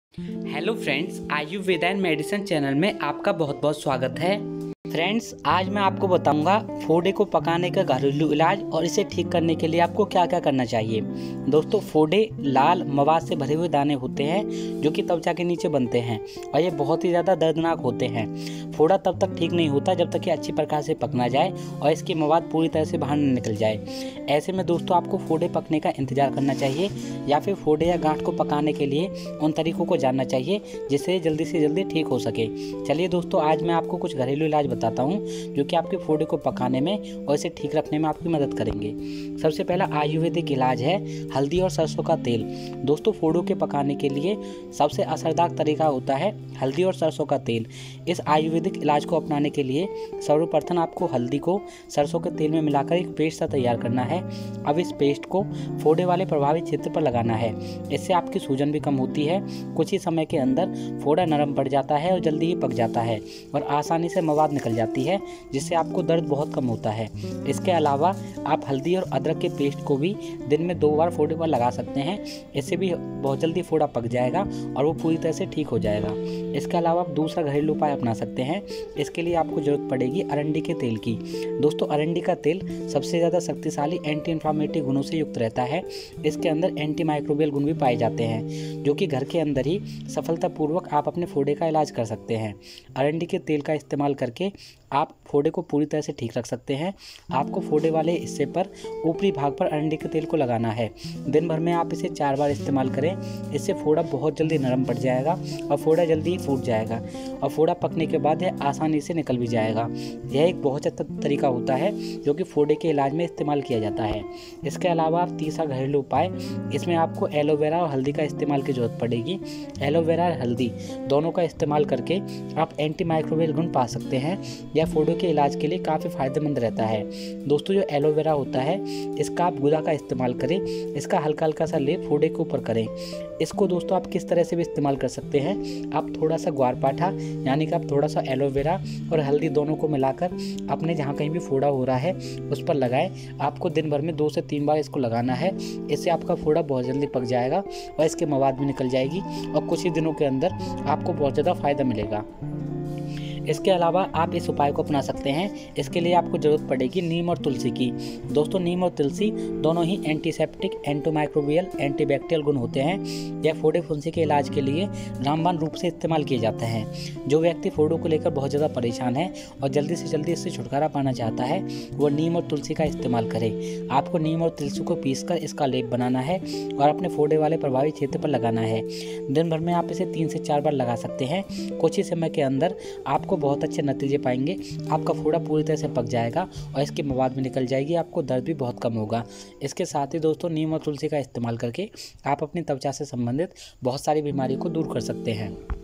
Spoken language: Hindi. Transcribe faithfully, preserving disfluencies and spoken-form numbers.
Hello friends, Ayurveda and medicine channel में आपका बहुत बहुत स्वागत है। फ्रेंड्स, आज मैं आपको बताऊंगा फोड़े को पकाने का घरेलू इलाज और इसे ठीक करने के लिए आपको क्या क्या करना चाहिए। दोस्तों, फोड़े लाल मवाद से भरे हुए दाने होते हैं जो कि त्वचा के नीचे बनते हैं और ये बहुत ही ज़्यादा दर्दनाक होते हैं। फोड़ा तब तक ठीक नहीं होता जब तक कि अच्छी प्रकार से पक ना जाए और इसकी मवाद पूरी तरह से बाहर न निकल जाए। ऐसे में दोस्तों आपको फोड़े पकने का इंतजार करना चाहिए या फिर फोड़े या गांठ को पकाने के लिए उन तरीकों को जानना चाहिए जिससे जल्दी से जल्दी ठीक हो सके। चलिए दोस्तों, आज मैं आपको कुछ घरेलू इलाज बताता हूँ जो कि आपके फोड़े को पकाने में और इसे ठीक रखने में आपकी मदद करेंगे। सबसे पहला आयुर्वेदिक इलाज है हल्दी और सरसों का तेल। दोस्तों, फोड़ों के पकाने के लिए सबसे असरदार तरीका होता है हल्दी और सरसों का तेल। इस आयुर्वेदिक इलाज को अपनाने के लिए सर्वप्रथम आपको हल्दी को सरसों के तेल में मिलाकर एक पेस्ट सा तैयार करना है। अब इस पेस्ट को फोड़े वाले प्रभावित क्षेत्र पर लगाना है। इससे आपकी सूजन भी कम होती है। कुछ ही समय के अंदर फोड़ा नरम पड़ जाता है और जल्दी ही पक जाता है और आसानी से मवाद निकल जाती है, जिससे आपको दर्द बहुत कम होता है। इसके अलावा आप हल्दी और अदरक के पेस्ट को भी दिन में दो बार फोड़े पर लगा सकते हैं। इससे भी बहुत जल्दी फोड़ा पक जाएगा और वो पूरी तरह से ठीक हो जाएगा। इसके अलावा आप दूसरा घरेलू उपाय अपना सकते हैं। इसके लिए आपको जरूरत पड़ेगी अरंडी के तेल की। दोस्तों, अरंडी का तेल सबसे ज़्यादा शक्तिशाली एंटी इन्फ्लामेटरी गुणों से युक्त रहता है। इसके अंदर एंटी माइक्रोबियल गुण भी पाए जाते हैं जो कि घर के अंदर ही सफलतापूर्वक आप अपने फोड़े का इलाज कर सकते हैं। अरंडी के तेल का इस्तेमाल करके आप फोड़े को पूरी तरह से ठीक रख सकते हैं। आपको फोड़े वाले हिस्से पर ऊपरी भाग पर अरंडी के तेल को लगाना है। दिन भर में आप इसे चार बार इस्तेमाल करें। इससे फोड़ा बहुत जल्दी नरम पड़ जाएगा और फोड़ा जल्दी ही फूट जाएगा और फोड़ा पकने के बाद यह आसानी से निकल भी जाएगा। यह एक बहुत अच्छा तरीका होता है जो कि फोड़े के इलाज में इस्तेमाल किया जाता है। इसके अलावा आप तीसरा घरेलू उपाय, इसमें आपको एलोवेरा और हल्दी का इस्तेमाल की जरूरत पड़ेगी। एलोवेरा और हल्दी दोनों का इस्तेमाल करके आप एंटी माइक्रोबियल गुण पा सकते हैं। यह फोड़ों के इलाज के लिए काफ़ी फायदेमंद रहता है। दोस्तों, जो एलोवेरा होता है इसका आप गुदा का इस्तेमाल करें। इसका हल्का हल्का सा लेप फोड़े के ऊपर करें। इसको दोस्तों आप किस तरह से भी इस्तेमाल कर सकते हैं। आप थोड़ा सा ग्वारपाठा यानी कि आप थोड़ा सा एलोवेरा और हल्दी दोनों को मिलाकर अपने जहाँ कहीं भी फोड़ा हो रहा है उस पर लगाएं। आपको दिन भर में दो से तीन बार इसको लगाना है। इससे आपका फोड़ा बहुत जल्दी पक जाएगा और इसके मवाद भी निकल जाएगी और कुछ ही दिनों के अंदर आपको बहुत ज़्यादा फायदा मिलेगा। इसके अलावा आप इस उपाय को अपना सकते हैं। इसके लिए आपको ज़रूरत पड़ेगी नीम और तुलसी की। दोस्तों, नीम और तुलसी दोनों ही एंटीसेप्टिक, एंटीमाइक्रोबियल, एंटीबैक्टीरियल गुण होते हैं। यह फोड़े फुंसी के इलाज के लिए रामबाण रूप से इस्तेमाल किए जाते हैं। जो व्यक्ति फोड़ों को लेकर बहुत ज़्यादा परेशान है और जल्दी से जल्दी इससे छुटकारा पाना चाहता है वो नीम और तुलसी का इस्तेमाल करे। आपको नीम और तुलसी को पीसकर इसका लेप बनाना है और अपने फोड़े वाले प्रभावित क्षेत्र पर लगाना है। दिन भर में आप इसे तीन से चार बार लगा सकते हैं। कुछ ही समय के अंदर आपको बहुत अच्छे नतीजे पाएंगे। आपका फोड़ा पूरी तरह से पक जाएगा और इसकी मवाद में निकल जाएगी। आपको दर्द भी बहुत कम होगा। इसके साथ ही दोस्तों, नीम और तुलसी का इस्तेमाल करके आप अपनी त्वचा से संबंधित बहुत सारी बीमारी को दूर कर सकते हैं।